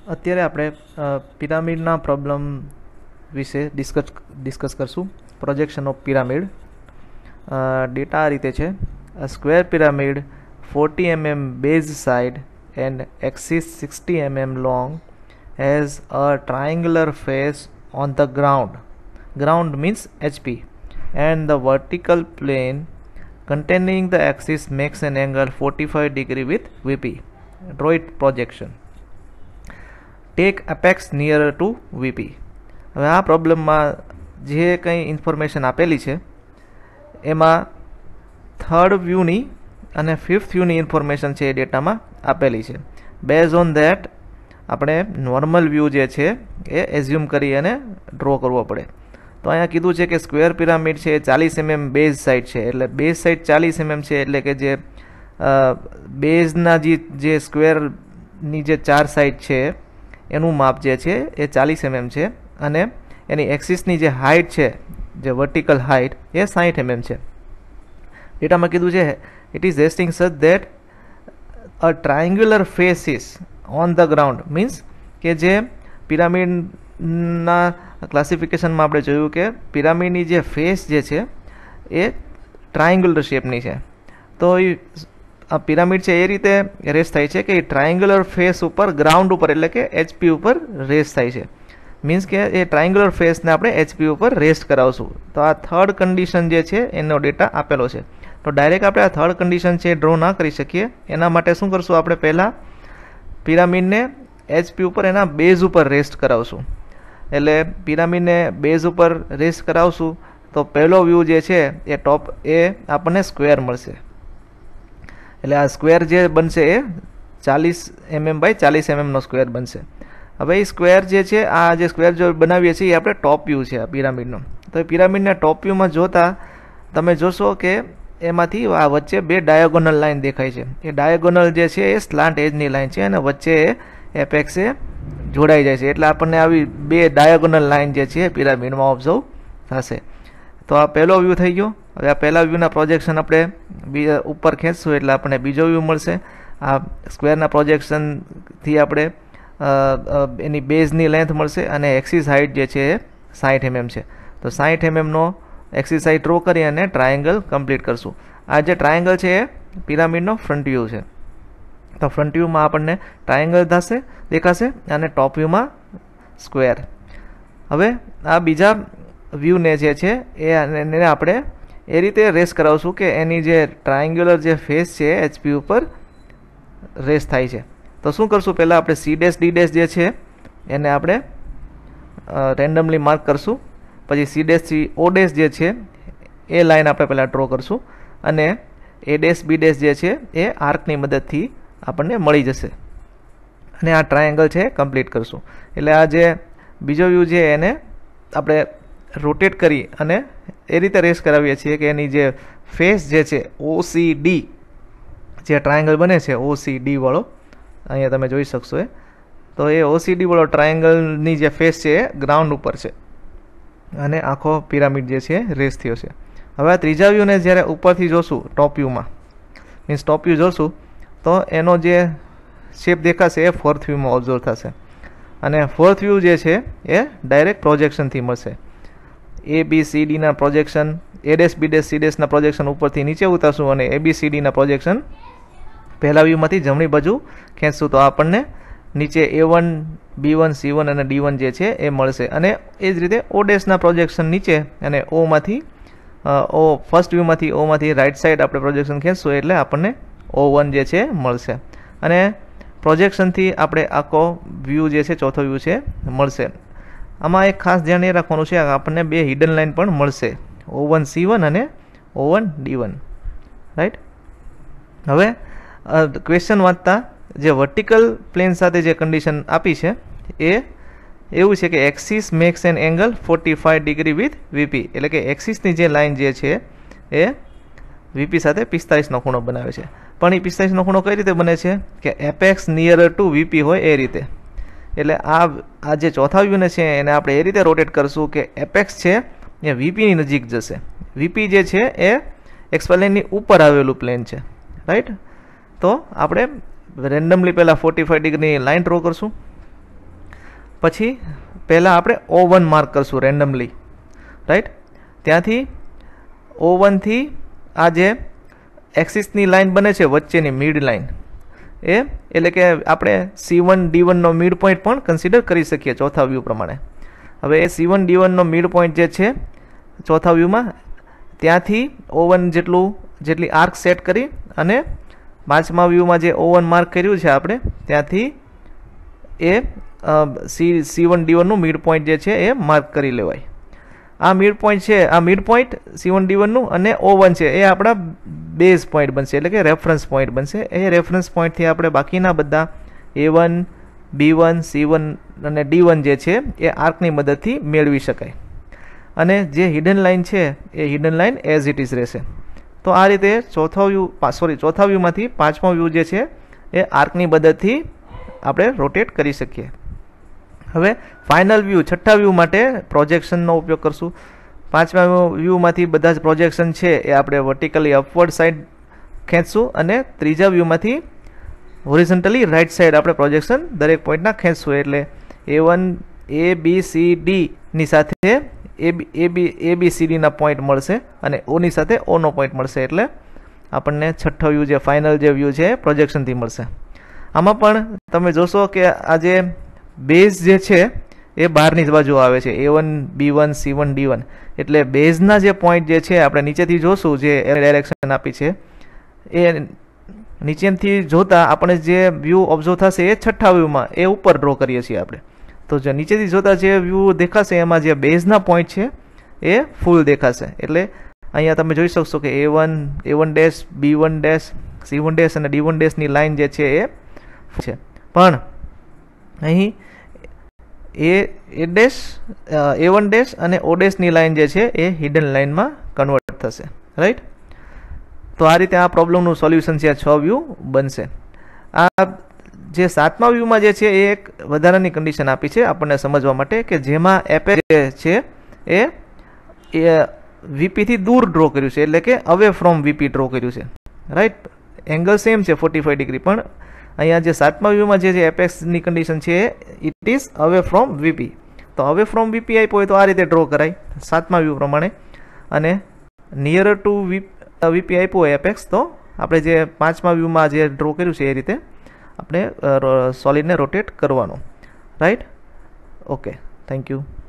અત્યારે આપણે પિરામિડના પ્રોબ્લેમ વિશે ડિસ્કસ કરશું. Projection of pyramid. ડેટા આ રીતે છે. A square pyramid 40 mm base side and axis 60 mm long has a triangular face on the ground. Ground means HP, and the vertical plane containing the axis makes an angle 45 degree with VP. Draw it projection. Take apex nearer to VP. હવે આ પ્રોબ્લેમમાં જે કંઈ information આપેલી છે એમાં third વ્યૂની અને fifth વ્યૂની information છે એ ડેટામાં આપેલી છે. બેઝ ઓન ધેટ આપણે નોર્મલ વ્યૂ જે છે એ એઝ્યુમ કરી અને ડ્રો કરવો પડે. તો અહીંયા કીધું છે કે સ્ક્વેર પિરામિડ છે એ 40 mm બેઝ સાઇડ છે, એટલે બેઝ સાઇડ 40 mm છે, એટલે કે જે બેઝના જે સ્ક્વેરની જે 4 સાઇડ છે એનું માપ જે છે એ 40 mm છે, અને એની એક્સિસની જે હાઇટ છે, જે વર્ટિકલ હાઇટ, એ 60 mm છે. ડેટામાં કીધું છે it is resting such that a triangular face is on the ground. Means કે જે પિરામિડના ક્લાસિફિકેશનમાં આપણે જોયું કે પિરામિડની જે ફેસ જે છે એ ટ્રાયંગ્યુલર શેપની છે. તો આ પિરામિડ છે એ રીતે રેસ્ટ થાય છે કે એ ટ્રાયંગ્યુલર ફેસ ઉપર ગ્રાઉન્ડ ઉપર, એટલે કે HP ઉપર રેસ્ટ થાય છે. મીન્સ કે એ ટ્રાયંગ્યુલર ફેસને આપણે HP ઉપર રેસ્ટ કરાવશું. તો આ થર્ડ કન્ડિશન જે છે એનો ડેટા આપેલો છે. તો ડાયરેક્ટ આપણે આ થર્ડ કન્ડિશન છે ડ્રો ના કરી શકીએ. એના માટે શું કરશું, આપણે પહેલાં પિરામિડને HP ઉપર એના બેઝ ઉપર રેસ્ટ કરાવશું. એટલે પિરામિડને બેઝ ઉપર રેસ્ટ કરાવશું તો પહેલો વ્યૂ જે છે એ ટોપ એ આપણને સ્ક્વેર મળશે. એટલે આ સ્ક્વેર જે બનશે એ 40 mm બાય 40 mm નો સ્ક્વેર બનશે. હવે એ સ્ક્વેર જે છે, આ જે સ્ક્વેર જો બનાવીએ છીએ એ આપણે ટોપ વ્યૂ છે આ પિરામિડનો. તો એ પિરામિડના ટોપ વ્યૂમાં જોતા તમે જોશો કે એમાંથી આ વચ્ચે બે ડાયાગોનલ લાઇન દેખાય છે. એ ડાયાગોનલ જે છે એ સ્લાન્ટ એજની લાઇન છે, અને વચ્ચે એપેક્સ એ જોડાઈ જાય છે. એટલે આપણને આવી બે ડાયાગોનલ લાઇન જે છે પિરામિડમાં ઓબ્ઝર્વ થશે. તો આ પહેલો વ્યૂ થઈ ગયો. હવે આ પહેલા વ્યૂના પ્રોજેક્શન આપણે ઉપર ખેંચશું એટલે આપણને બીજો વ્યૂ મળશે. આ સ્ક્વેરના પ્રોજેક્શનથી આપણે એની બેઝની લેન્થ મળશે, અને એક્સિસ હાઇટ જે છે એ 60 mm છે. તો 60 mm નો એક્સિસ હાઇટ ડ્રો કરી અને ટ્રાયંગલ કમ્પ્લીટ કરશું. આ જે ટ્રાયંગલ છે એ પિરામિડનો ફ્રન્ટ વ્યૂ છે. તો ફ્રન્ટ વ્યૂમાં આપણને ટ્રાયંગલ દેખાશે અને ટોપ વ્યૂમાં સ્ક્વેર. હવે આ બીજા વ્યૂને જે છે એને આપણે એ રીતે રેસ કરાવશું કે એની જે ટ્રાયંગ્યુલર જે ફેસ છે HP ઉપર રેસ થાય છે. તો શું કરશું, પહેલાં આપણે C', D' જે છે એને આપણે રેન્ડમલી માર્ક કરશું. પછી C' થી O' જે છે એ લાઇન આપણે પહેલાં ડ્રો કરશું, અને A', B' જે છે એ આર્કની મદદથી આપણને મળી જશે, અને આ ટ્રાયંગલ છે કમ્પ્લીટ કરશું. એટલે આ જે બીજો વ્યૂ છે એને આપણે રોટેટ કરી અને એ રીતે રેસ કરાવીએ છીએ કે એની જે ફેસ જે છે OCD જે ટ્રાયંગલ બને છે OCD વાળો, અહીંયા તમે જોઈ શકશો તો એ OCD વાળો ટ્રાયંગલની જે ફેસ છે એ ગ્રાઉન્ડ ઉપર છે, અને આખો પિરામિડ જે છે રેસ થયો છે. હવે આ ત્રીજા વ્યૂને જ્યારે ઉપરથી જોશું ટોપ વ્યૂમાં, મીન્સ ટોપ વ્યૂ જોશું તો એનો જે શેપ દેખાશે એ ફોર્થ વ્યૂમાં ઓબ્ઝર્વ થશે, અને ફોર્થ વ્યૂ જે છે એ ડાયરેક્ટ પ્રોજેક્શનથી મળશે. ABCD ના પ્રોજેક્શન, A', B', C' ના પ્રોજેક્શન ઉપરથી નીચે ઉતારશું, અને ABCD ના પ્રોજેક્શન પહેલા વ્યૂમાંથી જમણી બાજુ ખેંચશું તો આપણને નીચે A1, B1, C1 અને D1 જે છે એ મળશે. અને એ જ રીતે O' ના પ્રોજેક્શન નીચે, અને ફર્સ્ટ વ્યૂમાંથી ઓમાંથી રાઇટ સાઈડ આપણે પ્રોજેક્શન ખેંચશું એટલે આપણને O1 જે છે મળશે. અને પ્રોજેક્શનથી આપણે આખો વ્યૂ જે છે ચોથો વ્યૂ છે મળશે. આમાં એક ખાસ ધ્યાન એ રાખવાનું છે કે આપણને બે હિડન લાઇન પણ મળશે, O1 C1 અને O1 D1, રાઈટ. હવે ક્વેશ્ચન વાંચતા જે વર્ટિકલ પ્લેન સાથે જે કન્ડિશન આપી છે એ એવું છે કે axis makes an angle 45 degree with VP. એટલે કે એક્સિસની જે લાઇન જે છે એ VP સાથે 45નો ખૂણો બનાવે છે. પણ એ 45નો ખૂણો કઈ રીતે બને છે કે એપેક્સ નિયરર ટુ VP હોય એ રીતે. એટલે આ જે ચોથા વ્યૂને છે એને આપણે એ રીતે રોટેટ કરશું કે એપેક્સ છે એ VPની નજીક જશે. VP જે છે એ એક્સ પ્લેનની ઉપર આવેલું પ્લેન છે, રાઈટ. તો આપણે રેન્ડમલી પહેલાં 45 ડિગ્રીની લાઇન ડ્રો કરશું. પછી પહેલાં આપણે O1 માર્ક કરશું રેન્ડમલી, રાઈટ. ત્યાંથી O1 થી આ જે એક્સિસની લાઇન બને છે વચ્ચેની મિડ લાઇન, એ એટલે કે આપણે C1 D1 નો મિડ પોઈન્ટ પણ કન્સિડર કરી શકીએ ચોથા વ્યૂ પ્રમાણે. હવે એ C1 D1 નો મિડ પોઈન્ટ જે છે ચોથા વ્યૂમાં, ત્યાંથી O1 જેટલી આર્ક સેટ કરી અને પાંચમા વ્યૂમાં જે O1 માર્ક કર્યું છે આપણે, ત્યાંથી એ C1 D1 નું મિડ પોઈન્ટ જે છે એ માર્ક કરી લેવાય. આ મિડ પોઈન્ટ છે, આ મિડ પોઈન્ટ C1 D1 નું અને O1 છે એ આપણા બેઝ પોઈન્ટ બનશે, એટલે કે રેફરન્સ પોઈન્ટ બનશે. એ રેફરન્સ પોઈન્ટથી આપણે બાકીના બધા A1 B1 C1 અને D1 જે છે એ આર્કની મદદથી મેળવી શકાય. અને જે હિડન લાઇન છે એ hidden line as it is રહેશે. તો આ રીતે ચોથા વ્યૂમાંથી પાંચમા વ્યૂ જે છે એ આર્કની મદદથી આપણે રોટેટ કરી શકીએ. હવે ફાઇનલ વ્યૂ છઠ્ઠા વ્યૂ માટે પ્રોજેક્શનનો ઉપયોગ કરશું. પાંચમા વ્યૂમાંથી બધા જ પ્રોજેક્શન છે એ આપણે વર્ટિકલી અપવર્ડ સાઈડ ખેંચશું અને ત્રીજા વ્યૂમાંથી હોરિઝોન્ટલી રાઈટ સાઈડ આપણે પ્રોજેક્શન દરેક પોઈન્ટના ખેંચશું. એટલે A1 A B C D ની સાથે ABCD ના પોઈન્ટ મળશે અને O ની સાથે O નો પોઈન્ટ મળશે. એટલે આપણને છઠ્ઠો વ્યૂ જે ફાઇનલ જે વ્યૂ છે પ્રોજેક્શનથી મળશે. આમાં પણ તમે જોશો કે આ જે બેઝ જે છે એ બહારની જ બાજુ આવે છે, A1 B1 C1 D1. એટલે બેઝના જે પોઈન્ટ જે છે આપણે નીચેથી જોશું, જે ડાયરેક્શન આપી છે એ નીચેથી જોતા આપણે જે વ્યૂ ઓબ્ઝર્વ થશે એ છઠ્ઠા વ્યૂમાં એ ઉપર ડ્રો કરીએ છીએ આપણે. તો જે નીચેથી જોતા જે વ્યૂ દેખાશે એમાં જે બેઝના પોઈન્ટ છે એ ફૂલ દેખાશે. એટલે અહીંયા તમે જોઈ શકશો કે A1 A1 B1 C1 અને D1 ની લાઇન જે છે એ છે. પણ અહીં A1 અને O ની લાઇન જે છે એ હિડન લાઇનમાં કન્વર્ટ થશે, રાઈટ. તો આ રીતે આ પ્રોબ્લેમનું સોલ્યુશન છે 6 વ્યૂ બનશે. આ જે સાતમા વ્યૂમાં જે છે એ એક વધારાની કન્ડિશન આપી છે આપણને સમજવા માટે, કે જેમાં એપેક્સ છે એ VP થી દૂર ડ્રો કર્યું છે, એટલે કે અવે ફ્રોમ VP ડ્રો કર્યું છે, રાઈટ. એંગલ સેમ છે 45 ડિગ્રી, પણ અહીંયા જે સાતમા વ્યૂમાં જે એપેક્સની કન્ડિશન છે it is away from VP. તો અવે ફ્રોમ VP આપ્યો હોય તો આ રીતે ડ્રો કરાય સાતમા વ્યૂ પ્રમાણે, અને નિયરર ટુ VP આપ્યું હોય એપેક્સ તો આપણે જે પાંચમા વ્યૂમાં જે ડ્રો કર્યું છે એ રીતે આપણે સોલિડને રોટેટ કરવાનો, રાઈટ. Okay, thank you.